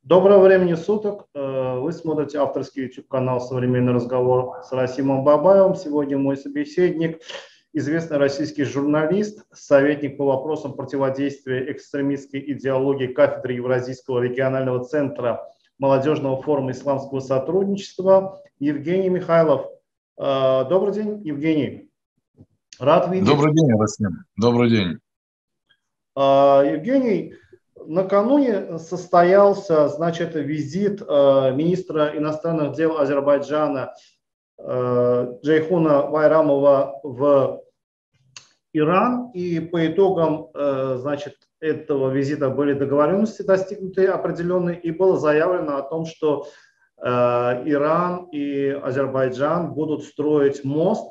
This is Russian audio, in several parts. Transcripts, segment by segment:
Доброго времени суток. Вы смотрите авторский YouTube-канал «Современный разговор» с Расимом Бабаевым. Сегодня мой собеседник, известный российский журналист, советник по вопросам противодействия экстремистской идеологии кафедры Евразийского регионального центра молодежного форума исламского сотрудничества Евгений Михайлов. Добрый день, Евгений. Рад видеть. Добрый день, Расим. Добрый день. Евгений, накануне состоялся, визит министра иностранных дел Азербайджана Джейхуна Байрамова в Иран, и по итогам, этого визита были договоренности достигнуты определенные, и было заявлено о том, что Иран и Азербайджан будут строить мост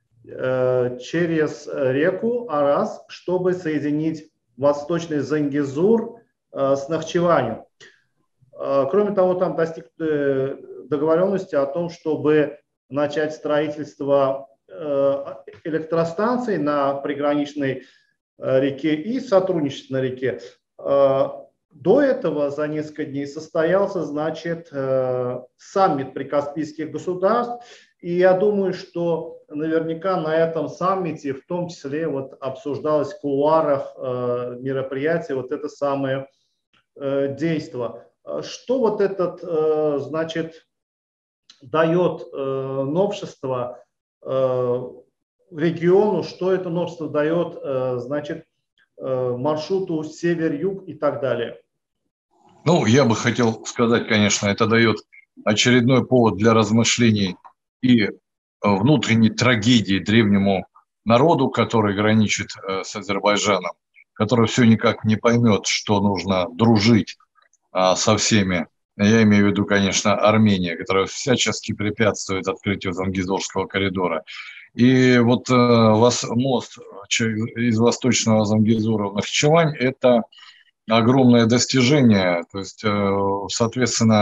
через реку Арас, чтобы соединить восточный Зангезур с Нахчеванью. Кроме того, там достигли договоренности о том, чтобы начать строительство электростанций на приграничной реке и сотрудничество на реке. До этого за несколько дней состоялся, саммит прикаспийских государств. И я думаю, что наверняка на этом саммите в том числе обсуждалось в кулуарах мероприятия это самое действо. Что этот, дает новшество региону, что это новшество дает, маршруту север-юг и так далее? Ну, я бы хотел сказать, конечно, это дает очередной повод для размышлений и внутренней трагедии древнему народу, который граничит с Азербайджаном, который все никак не поймет, что нужно дружить со всеми. Я имею в виду, конечно, Армения, которая всячески препятствует открытию Зангезурского коридора. И мост из восточного Зангезура в Нахчевань – это огромное достижение. То есть, соответственно,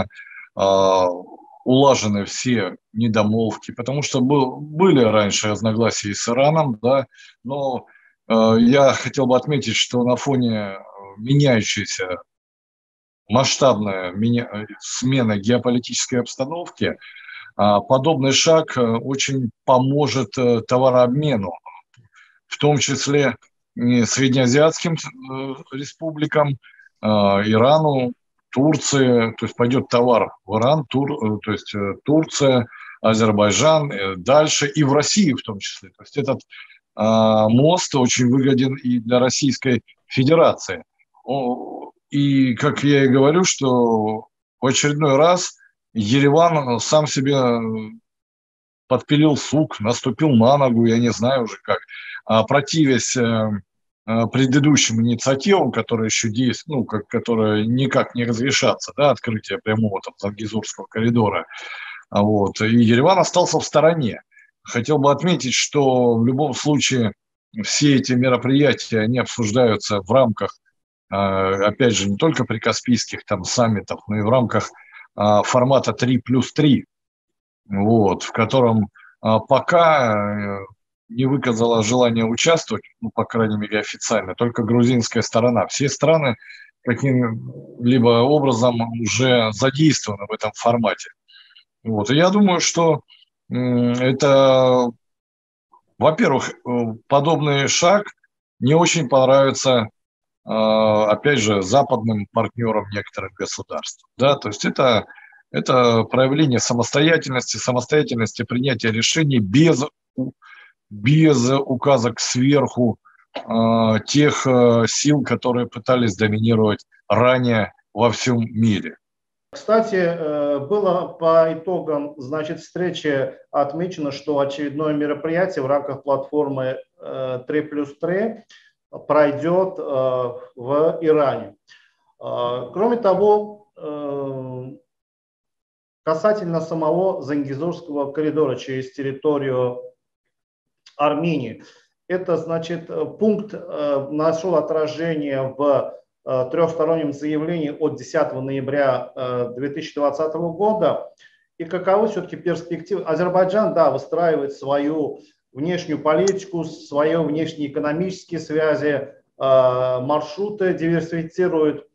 улажены все недомолвки, потому что были раньше разногласия с Ираном, да, но я хотел бы отметить, что на фоне меняющейся масштабной смены геополитической обстановки подобный шаг очень поможет товарообмену, в том числе среднеазиатским республикам, Ирану, Турции, то есть пойдет товар в Иран, то есть Турция, Азербайджан, дальше и в России в том числе. То есть этот мост очень выгоден и для Российской Федерации. И, как я и говорю, что в очередной раз Ереван сам себе подпилил сук, наступил на ногу, я не знаю уже как, противясь предыдущим инициативам, которые еще действуют, которые никак не разрешатся, да, открытие прямого Зангезурского коридора. И Ереван остался в стороне. Хотел бы отметить, что в любом случае все эти мероприятия, они обсуждаются в рамках, опять же, не только прикаспийских саммитов, но и в рамках формата 3+3, в котором пока не выказала желание участвовать, по крайней мере официально, только грузинская сторона. Все страны каким-либо образом уже задействованы в этом формате. И я думаю, что это, во-первых, подобный шаг не очень понравится, опять же, западным партнерам некоторых государств. Да? То есть это проявление самостоятельности принятия решений без указок сверху тех сил, которые пытались доминировать ранее во всем мире. Кстати, было по итогам встречи отмечено, что очередное мероприятие в рамках платформы 3+3 пройдет в Иране. Кроме того, касательно самого Зангезурского коридора через территорию Армении, это пункт нашел отражение в трехстороннем заявлении от 10 ноября 2020 года. И каковы все-таки перспективы? Азербайджан, да, выстраивает свою внешнюю политику, свои внешнеэкономические связи, маршруты диверсифицирует.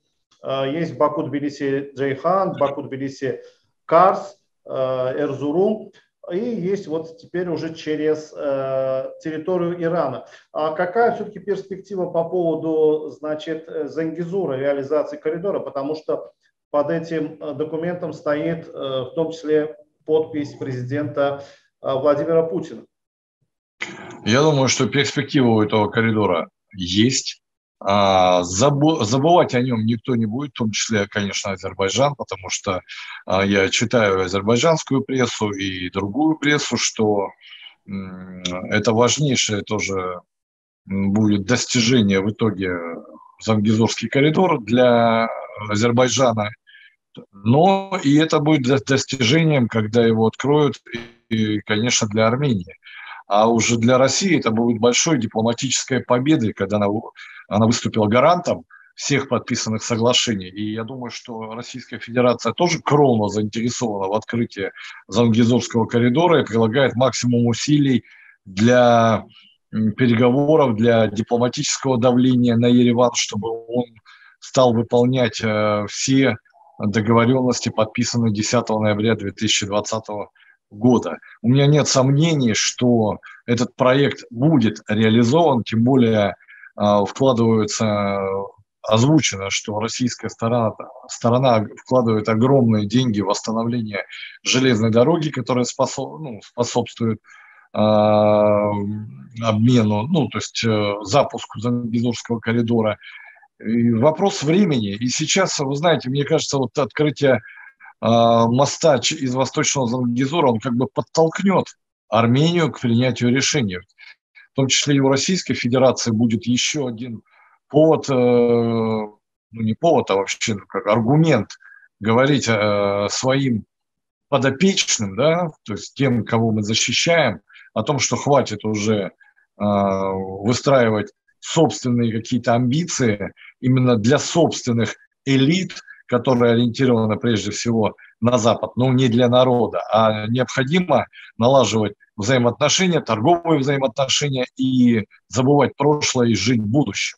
Есть Баку-Тбилиси-Джейхан, Баку-Тбилиси-Карс, Эрзурум. И есть вот теперь уже через территорию Ирана. А какая все-таки перспектива по поводу, значит, Зангезура, реализации коридора? Потому что под этим документом стоит в том числе подпись президента Владимира Путина. Я думаю, что перспектива у этого коридора есть. Забывать о нем никто не будет, в том числе, конечно, Азербайджан, потому что я читаю азербайджанскую прессу и другую прессу, что это важнейшее тоже будет достижение в итоге Зангезурский коридор для Азербайджана. Но и это будет достижением, когда его откроют, и, конечно, для Армении. А уже для России это будет большой дипломатической победой, когда она выступила гарантом всех подписанных соглашений. И я думаю, что Российская Федерация тоже кровно заинтересована в открытии Зангезурского коридора и прилагает максимум усилий для переговоров, для дипломатического давления на Ереван, чтобы он стал выполнять все договоренности, подписанные 10 ноября 2020 года. У меня нет сомнений, что этот проект будет реализован, тем более вкладываются, озвучено, что российская сторона вкладывает огромные деньги в восстановление железной дороги, которая способствует обмену, то есть запуску Зангезурского коридора. И вопрос времени. И сейчас, вы знаете, мне кажется, вот открытие моста из Восточного Зангезура, он как бы подтолкнет Армению к принятию решения. В том числе и у Российской Федерации будет еще один повод, не повод, а вообще как аргумент говорить своим подопечным, да, то есть тем, кого мы защищаем, о том, что хватит уже выстраивать собственные какие-то амбиции именно для собственных элит, которые ориентированы прежде всего на Запад, но не для народа, а необходимо налаживать взаимоотношения, торговые взаимоотношения и забывать прошлое и жить будущим.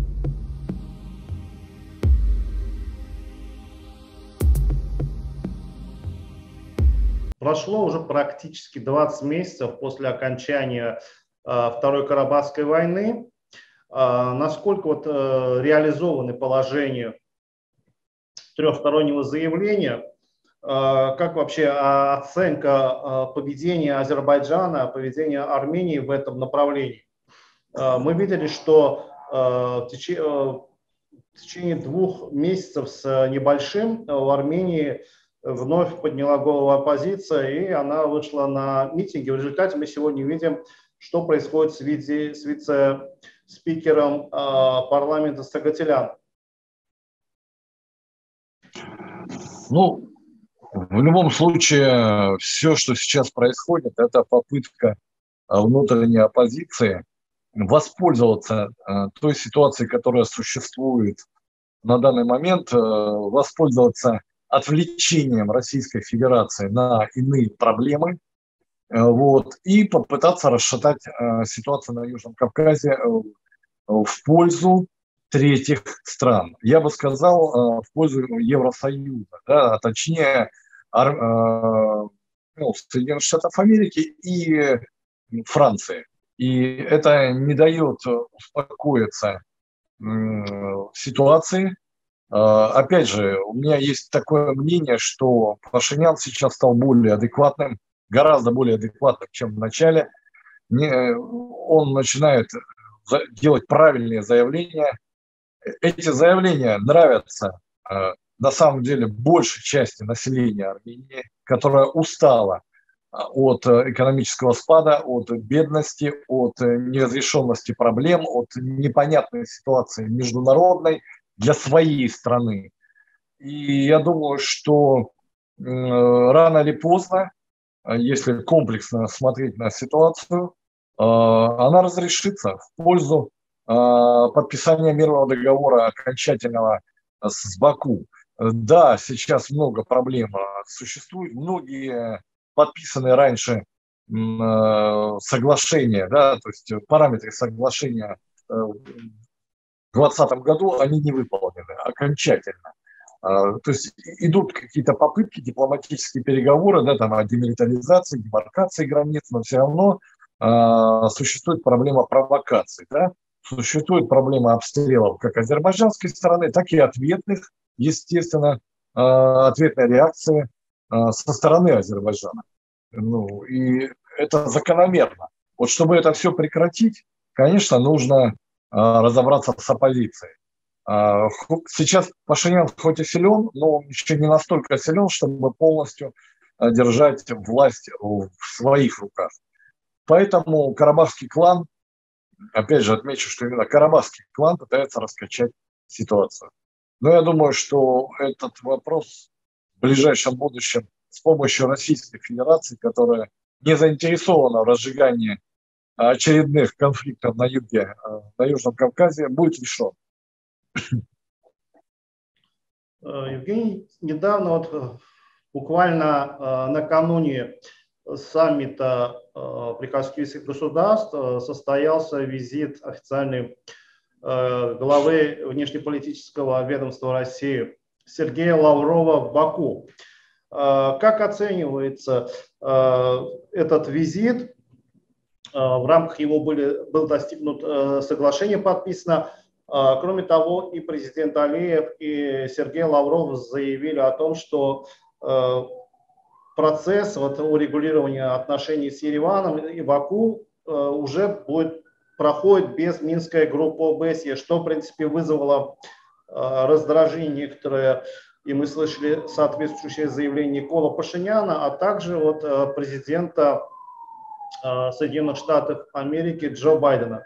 Прошло уже практически 20 месяцев после окончания Второй Карабахской войны. Насколько реализованы положения трехстороннего заявления? Как вообще оценка поведения Азербайджана, поведения Армении в этом направлении? Мы видели, что в течение 2 месяцев с небольшим в Армении вновь подняла голову оппозиция, и она вышла на митинги. В результате мы сегодня видим, что происходит с вице-спикером парламента Сагателян. В любом случае, все, что сейчас происходит, это попытка внутренней оппозиции воспользоваться той ситуацией, которая существует на данный момент, воспользоваться отвлечением Российской Федерации на иные проблемы, и попытаться расшатать ситуацию на Южном Кавказе в пользу третьих стран. Я бы сказал, в пользу Евросоюза, да, а точнее Соединенных Штатов Америки и Франции. И это не дает успокоиться ситуации. Опять же, у меня есть такое мнение, что Пашинян сейчас стал более адекватным, гораздо более адекватным, чем в начале. Он начинает делать правильные заявления. Эти заявления нравятся на самом деле большей части населения Армении, которая устала от экономического спада, от бедности, от неразрешенности проблем, от непонятной ситуации международной для своей страны. И я думаю, что рано или поздно, если комплексно смотреть на ситуацию, она разрешится в пользу подписания мирного договора окончательного с Баку. Да, сейчас много проблем существует, многие подписанные раньше соглашения, да, то есть параметры соглашения в 2020 году, они не выполнены. окончательно. То есть идут какие-то попытки, дипломатические переговоры, да, там, о демилитаризации, демаркации границ, но все равно существует проблема провокаций, да? Существует проблема обстрелов как азербайджанской стороны, так и ответных, естественно, ответной реакции со стороны Азербайджана. Ну, и это закономерно. Вот чтобы это все прекратить, конечно, нужно разобраться с оппозицией. Сейчас Пашинян хоть и силен, но он еще не настолько силен, чтобы полностью держать власть в своих руках. Поэтому карабахский клан, опять же отмечу, что именно карабахский клан пытается раскачать ситуацию. Но я думаю, что этот вопрос в ближайшем будущем с помощью Российской Федерации, которая не заинтересована в разжигании очередных конфликтов на юге, на Южном Кавказе, будет решен. Евгений, недавно, вот, буквально накануне саммита прикаспийских государств состоялся визит официальный главы внешнеполитического ведомства России Сергея Лаврова в Баку. Как оценивается этот визит? В рамках его был достигнут соглашение, подписано. Кроме того, и президент Алиев, и Сергей Лавров заявили о том, что процесс урегулирования отношений с Ереваном и Баку уже проходит без Минской группы ОБСЕ, что, в принципе, вызвало раздражение некоторое. И мы слышали соответствующее заявление Никола Пашиняна, а также президента Соединенных Штатов Америки Джо Байдена.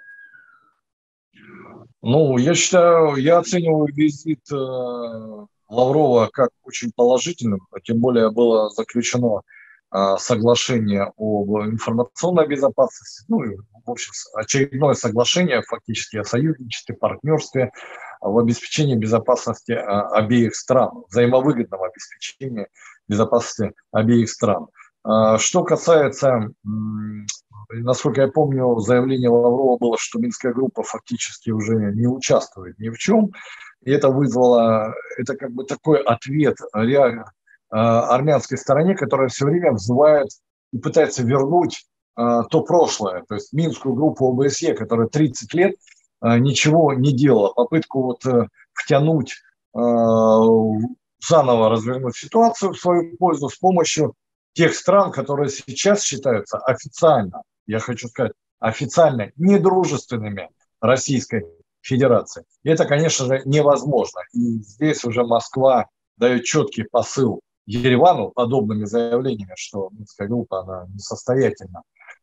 Ну, я считаю, я оцениваю визит Лаврова как очень положительным, тем более было заключено соглашение об информационной безопасности, ну, и, в общем, очередное соглашение фактически о союзничестве, партнерстве, в обеспечении безопасности обеих стран, взаимовыгодного обеспечения безопасности обеих стран. Что касается, насколько я помню, заявление Лаврова было, что Минская группа фактически уже не участвует ни в чем. И это вызвало, это как бы такой ответ армянской стороне, которая все время взывает и пытается вернуть то прошлое, то есть Минскую группу ОБСЕ, которая 30 лет ничего не делала, попытку втянуть, заново развернуть ситуацию в свою пользу с помощью тех стран, которые сейчас считаются официально, я хочу сказать, официально недружественными Российской Федерации. И это, конечно же, невозможно. И здесь уже Москва дает четкий посыл Еревану подобными заявлениями, что Минская группа, она несостоятельна,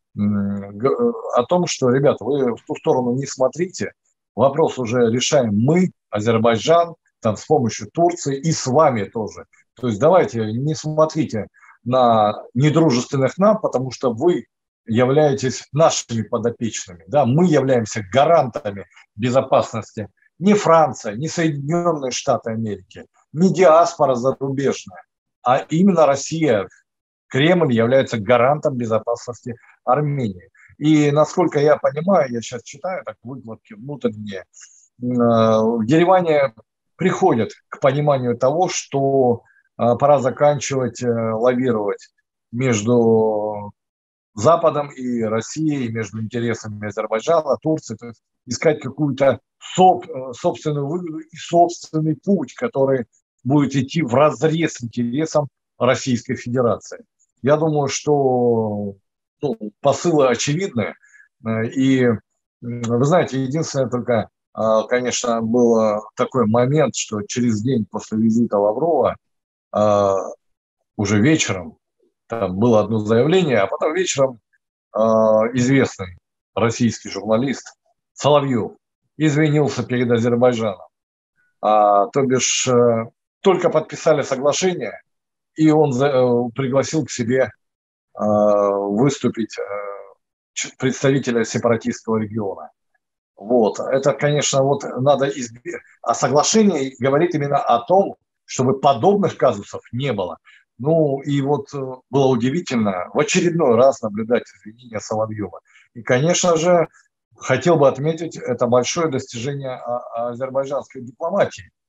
о том, что, ребята, вы в ту сторону не смотрите, вопрос уже решаем мы, Азербайджан, там, с помощью Турции и с вами тоже. То есть давайте не смотрите на недружественных нам, потому что вы являетесь нашими подопечными. Да? Мы являемся гарантами безопасности. Не Франция, не Соединенные Штаты Америки, не диаспора зарубежная, а именно Россия, Кремль является гарантом безопасности Армении. И насколько я понимаю, я сейчас читаю так выкладки внутренние, в Ереване приходят к пониманию того, что пора заканчивать лавировать между Западом и Россией, между интересами Азербайджана, Турции, то есть искать какую-то собственную выгоду и собственный путь, который будет идти вразрез интересам Российской Федерации. Я думаю, что посылы очевидны. И вы знаете, единственное только, конечно, был такой момент, что через день после визита Лаврова, уже вечером, там было одно заявление, а потом вечером известный российский журналист Соловьев извинился перед Азербайджаном. То бишь только подписали соглашение, и он пригласил к себе выступить представителя сепаратистского региона. Вот. Это, конечно, вот надо избегать. А соглашение говорит именно о том, чтобы подобных казусов не было. Ну, и вот было удивительно в очередной раз наблюдать извинения Соловьева. И, конечно же, хотел бы отметить, это большое достижение азербайджанской дипломатии.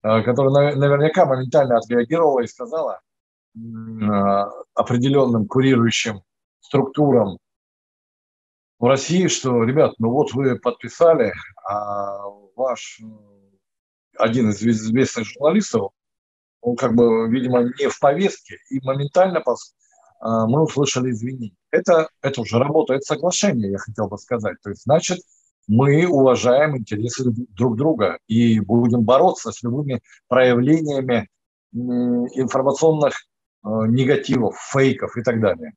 которая наверняка моментально отреагировала и сказала определенным курирующим структурам в России, что, ребят, ну вот вы подписали, а ваш один из известных журналистов, он как бы, видимо, не в повестке, и моментально мы услышали извинения. Это уже работает соглашение, я хотел бы сказать. То есть, значит, мы уважаем интересы друг друга и будем бороться с любыми проявлениями информационных негативов, фейков и так далее.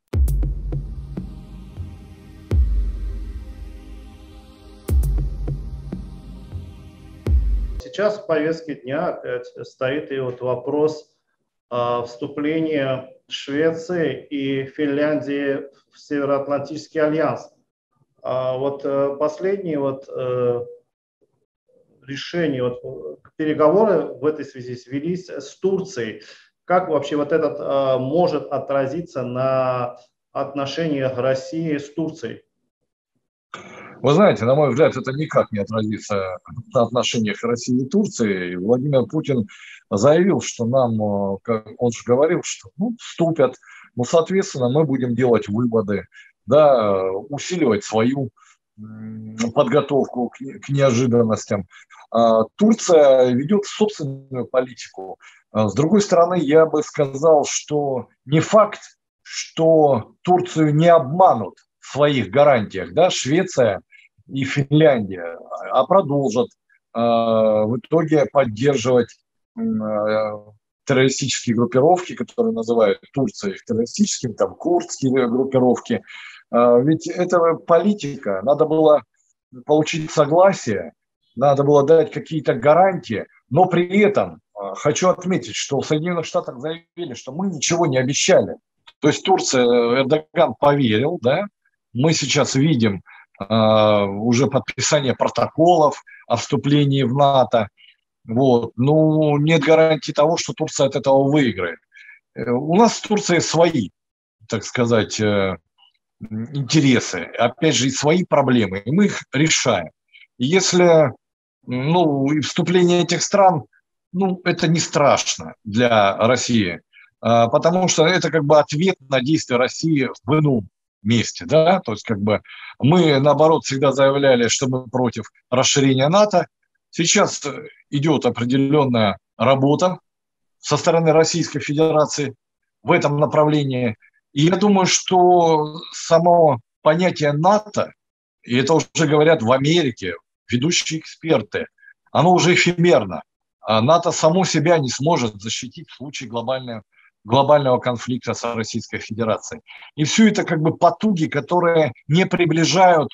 Сейчас в повестке дня опять стоит и вот вопрос вступления Швеции и Финляндии в Североатлантический альянс. Вот последние решения, переговоры в этой связи велись с Турцией. Как вообще вот этот может отразиться на отношениях России с Турцией? Вы знаете, на мой взгляд, это никак не отразится на отношениях России и Турции. Владимир Путин заявил, что нам, как он же говорил, что вступят, соответственно, мы будем делать выводы, да, усиливать свою подготовку к неожиданностям. Турция ведет собственную политику. С другой стороны, я бы сказал, что не факт, что Турцию не обманут в своих гарантиях, да, Швеция и Финляндия, а продолжат в итоге поддерживать террористические группировки, которые называют Турцией террористическими, там курдские группировки. Ведь это политика, надо было получить согласие, надо было дать какие-то гарантии, но при этом хочу отметить, что в Соединенных Штатах заявили, что мы ничего не обещали. То есть Турция, Эрдоган поверил, да, мы сейчас видим уже подписание протоколов о вступлении в НАТО. Вот. Ну, нет гарантии того, что Турция от этого выиграет. У нас в Турции свои, так сказать, интересы, опять же, и свои проблемы, и мы их решаем. И если, и вступление этих стран, это не страшно для России, потому что это как бы ответ на действия России в ином месте, да, то есть как бы мы, наоборот, всегда заявляли, что мы против расширения НАТО. Сейчас идет определенная работа со стороны Российской Федерации в этом направлении. И я думаю, что само понятие НАТО, и это уже говорят в Америке ведущие эксперты, оно уже эфемерно. А НАТО само себя не сможет защитить в случае глобального конфликта с Российской Федерацией. И все это как бы потуги, которые не приближают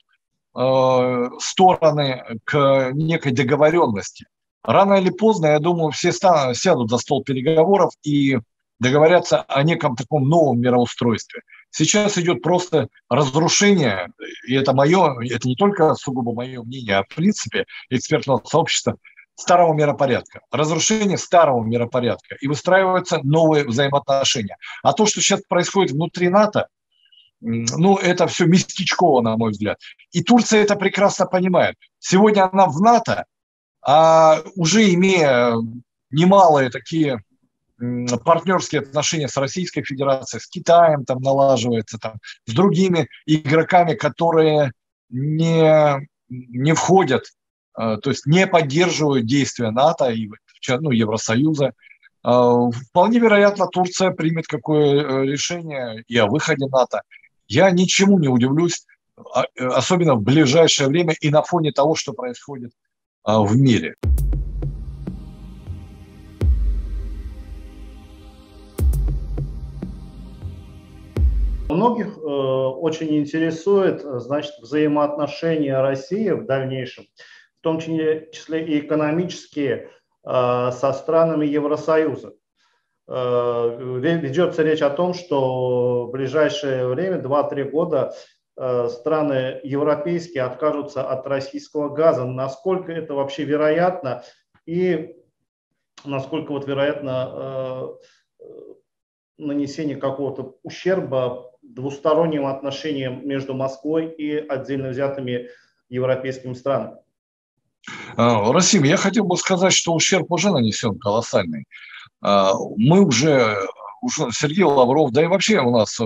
стороны к некой договоренности. Рано или поздно, я думаю, все сядут за стол переговоров и договорятся о неком таком новом мироустройстве. Сейчас идет просто разрушение, и это не только сугубо мое мнение, а в принципе экспертного сообщества, старого миропорядка. Разрушение старого миропорядка. И выстраиваются новые взаимоотношения. А то, что сейчас происходит внутри НАТО, это все местечково, на мой взгляд. И Турция это прекрасно понимает. Сегодня она в НАТО, а уже имея немалые такие партнерские отношения с Российской Федерацией, с Китаем там налаживается, там, с другими игроками, которые не входят, то есть не поддерживают действия НАТО и Евросоюза. Вполне вероятно, Турция примет какое решение и о выходе НАТО. Я ничему не удивлюсь, особенно в ближайшее время и на фоне того, что происходит в мире. Многих очень интересует, значит, взаимоотношения России в дальнейшем, в том числе и экономические, со странами Евросоюза. Ведется речь о том, что в ближайшее время, 2-3 года, страны европейские откажутся от российского газа. Насколько это вообще вероятно и насколько вероятно нанесение какого-то ущерба двусторонним отношениям между Москвой и отдельно взятыми европейскими странами? Расим, я хотел бы сказать, что ущерб уже нанесен колоссальный. Мы уже Сергей Лавров, да и вообще у нас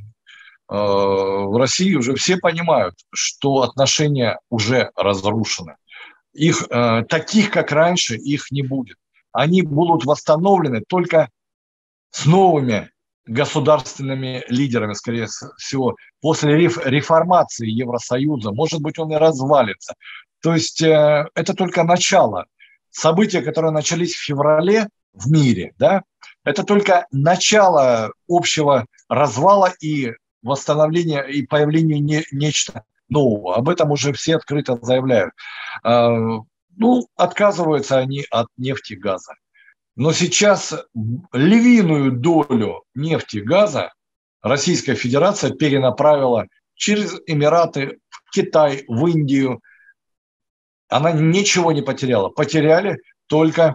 в России уже все понимают, что отношения уже разрушены. Их, таких, как раньше, их не будет. Они будут восстановлены только с новыми государственными лидерами, скорее всего, после реформации Евросоюза. Может быть, он и развалится. То есть это только начало. События, которые начались в феврале в мире, да, это только начало общего развала и восстановления и появления нечто нового. Об этом уже все открыто заявляют. Ну, отказываются они от нефти и газа. Но сейчас львиную долю нефти и газа Российская Федерация перенаправила через Эмираты, в Китай, в Индию. Она ничего не потеряла. Потеряли только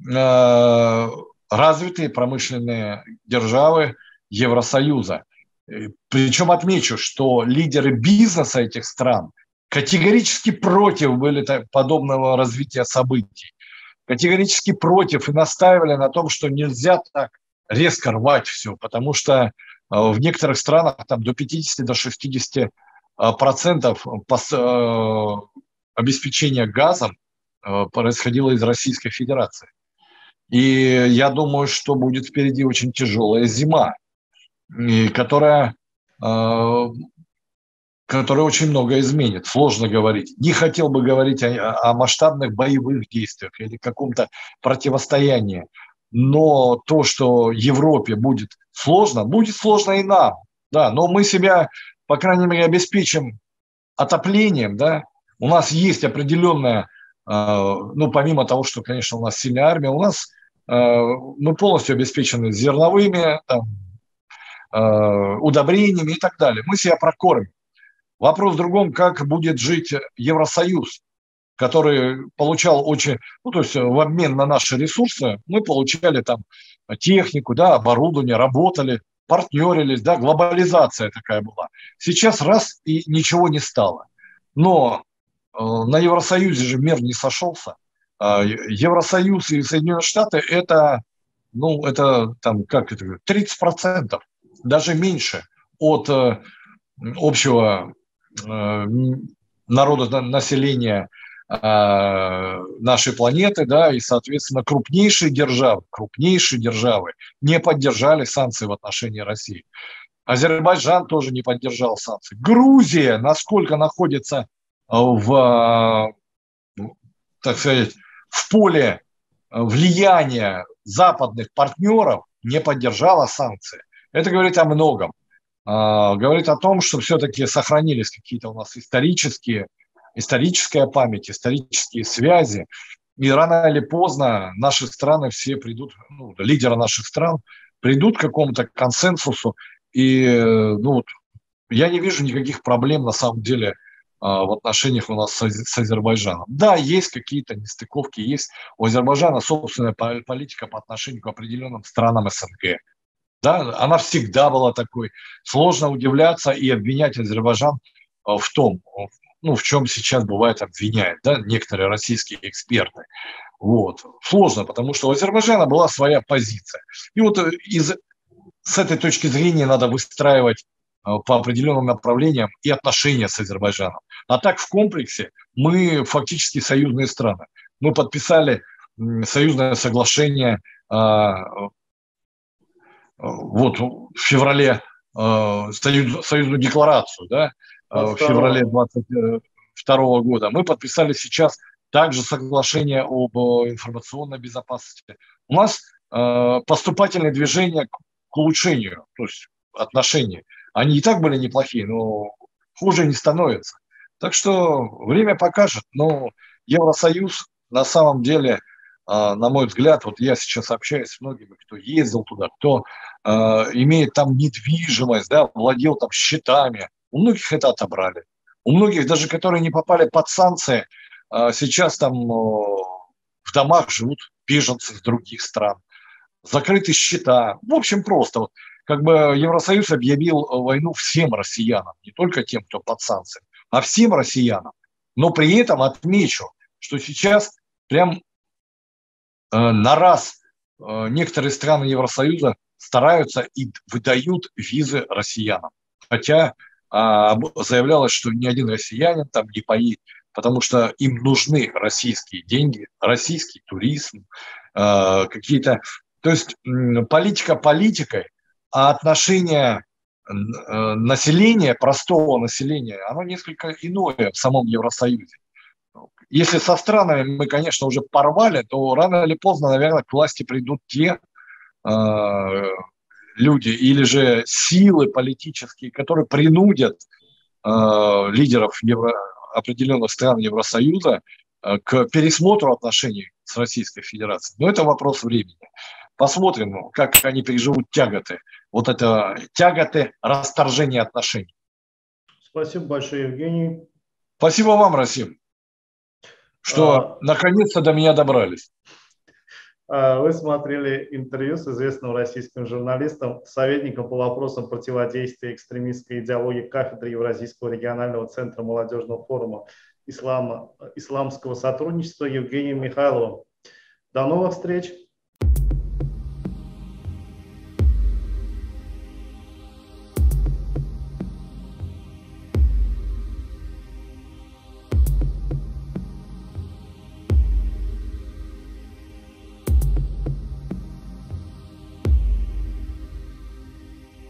развитые промышленные державы Евросоюза. Причем отмечу, что лидеры бизнеса этих стран категорически против были подобного развития событий. Категорически против и настаивали на том, что нельзя так резко рвать все, потому что в некоторых странах там до 50-60% обеспечения газом происходило из Российской Федерации. И я думаю, что будет впереди очень тяжелая зима, которая очень много изменит. Сложно говорить. Не хотел бы говорить о масштабных боевых действиях или каком-то противостоянии. Но то, что Европе будет сложно и нам. Да, но мы себя, по крайней мере, обеспечим отоплением. Да? У нас есть определенная, ну, помимо того, что, конечно, у нас сильная армия, у нас мы полностью обеспечены зерновыми, там, удобрениями и так далее. Мы себя прокормим. Вопрос в другом, как будет жить Евросоюз, который получал очень, ну, то есть в обмен на наши ресурсы мы получали там технику, да, оборудование, работали, партнерились, да, глобализация такая была. Сейчас раз и ничего не стало. Но на Евросоюзе же мир не сошелся. Евросоюз и Соединенные Штаты это, ну, это там, как это, 30%, даже меньше от общего народа, населения нашей планеты, да, и, соответственно, крупнейшие державы не поддержали санкции в отношении России. Азербайджан тоже не поддержал санкции. Грузия, насколько находится так сказать, в поле влияния западных партнеров, не поддержала санкции. Это говорит о многом. Говорит о том, что все-таки сохранились какие-то у нас историческая память, исторические связи. И рано или поздно наши страны все придут, ну, лидеры наших стран придут к какому-то консенсусу. И ну, я не вижу никаких проблем на самом деле в отношениях у нас с Азербайджаном. Да, есть какие-то нестыковки, есть у Азербайджана собственная политика по отношению к определенным странам СНГ. Да, она всегда была такой. Сложно удивляться и обвинять Азербайджан в том, ну, в чем сейчас бывает обвиняют, да, некоторые российские эксперты. Вот. Сложно, потому что у Азербайджана была своя позиция. И вот с этой точки зрения надо выстраивать по определенным направлениям и отношения с Азербайджаном. А так в комплексе мы фактически союзные страны. Мы подписали союзное соглашение вот в феврале, союзную декларацию, да, в феврале 2022 года. Мы подписали сейчас также соглашение об информационной безопасности. У нас поступательные движения к улучшению, то есть отношений. Они и так были неплохие, но хуже не становится. Так что время покажет. Но Евросоюз на самом деле, на мой взгляд, вот я сейчас общаюсь с многими, кто ездил туда, кто имеет там недвижимость, да, владел там счетами. У многих это отобрали. У многих, даже которые не попали под санкции, сейчас там в домах живут беженцы из других стран. Закрыты счета. В общем, просто вот как бы Евросоюз объявил войну всем россиянам, не только тем, кто под санкциями, а всем россиянам. Но при этом отмечу, что сейчас прям на раз некоторые страны Евросоюза стараются и выдают визы россиянам. Хотя заявлялось, что ни один россиянин там не поедет, потому что им нужны российские деньги, российский туризм, какие-то... То есть политика политикой, а отношение населения, простого населения, оно несколько иное в самом Евросоюзе. Если со странами мы, конечно, уже порвали, то рано или поздно, наверное, к власти придут те люди или же силы политические, которые принудят лидеров определенных стран Евросоюза к пересмотру отношений с Российской Федерацией. Но это вопрос времени. Посмотрим, как они переживут тяготы. Вот это тяготы расторжения отношений. Спасибо большое, Евгений. Спасибо вам, Расим, что наконец-то до меня добрались. Вы смотрели интервью с известным российским журналистом, советником по вопросам противодействия экстремистской идеологии кафедры Евразийского регионального центра молодежного форума исламского сотрудничества Евгением Михайловым. До новых встреч!